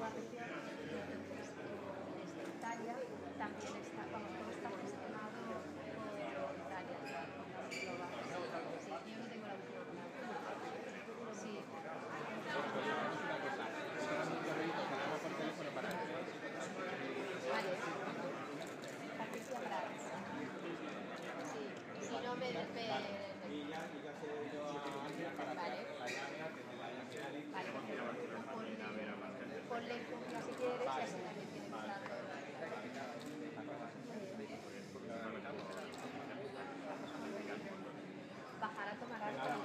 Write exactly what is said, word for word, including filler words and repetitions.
la región, entonces desde Italia también está, vamos, todo está gestionado por Italia, global. Sí, yo no tengo la última palabra. Sí. Vale. Patricia Prats. Sí. Si no me... me... Vale. Vale. Ponle en copia si quieres y así también tiene que estar todo. Bajar a tomar algo.